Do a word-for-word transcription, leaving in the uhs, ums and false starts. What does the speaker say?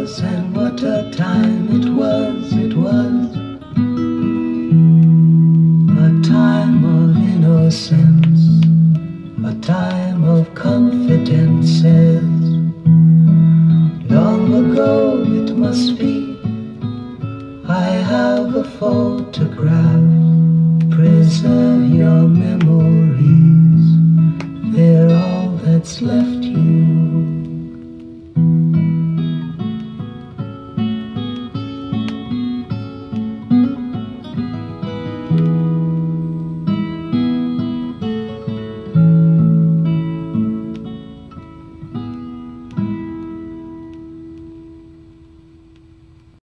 was, and what a time it was, it was a time of innocence, a time of confidences. Long ago it must be, I have a photograph. Preserve your memories, they're all that's left you.